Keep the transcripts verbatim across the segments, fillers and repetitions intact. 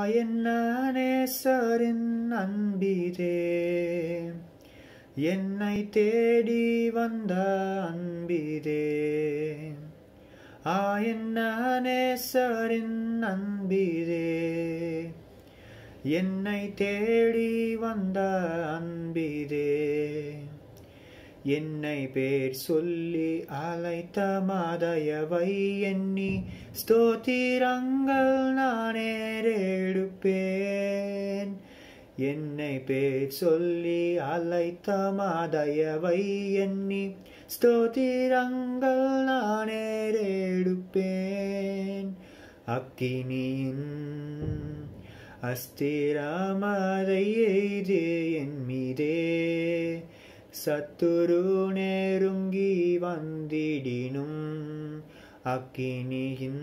என்ன நேசரின் அன்பிதே என்னை தேடி வந்த அன்பிதே ஆ என்ன நேசரின் அன்பிதே என்னை தேடி வந்த அன்பிதே என்னை பேர் சொல்லி அழைத்த மாதயவை எண்ணி ஸ்தோத்திரங்கள் நானே எடுப்பேன் என்னை பேர் சொல்லி அழைத்த மாதயவை எண்ணி ஸ்தோத்திரங்கள் நானே எடுப்பேன் அக்கினியின் அஸ்திரமதை எய்தே என் மீதே சத்துரு நெருங்கி வந்திடினும் அக்கினியின்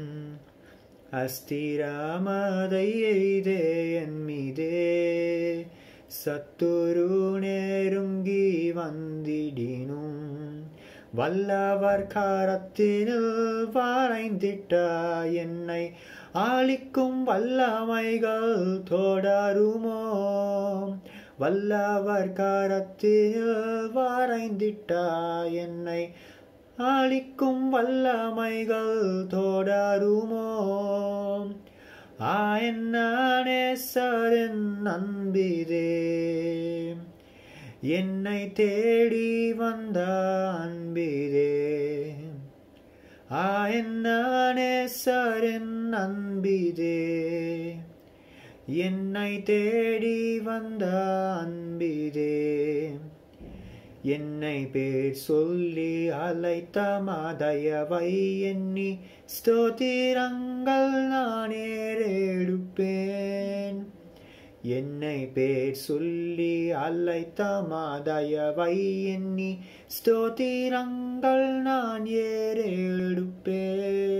அஸ்திரமதை எய்தே என் மீதே சத்துரு நெருங்கி வந்திடினும் வல்லவர் கரத்தினில் வரைந்திட்ட என்னை ஆளிக்கும் வல்லமைகள் தொடருமோ வல்லவர் கரத்தில் வரைந்திட்ட என்னை ஆளிக்கும் வல்லமைகள் தொடருமோ ஆ என்ன நேசரின் அன்பிதே என்னை தேடி வந்த அன்பிதே ஆ என்ன நேசரின் அன்பிதே என்னை தேடி வந்த அன்பிதே என்னை பேர் சொல்லி அழைத்த மாதயவை எண்ணி ஸ்தோத்திரங்கள் நானே எடுப்பேன் என்னை பேர் சொல்லி அழைத்த மாதயவை எண்ணி ஸ்தோத்திரங்கள் நான் ஏறெடுப்பேன்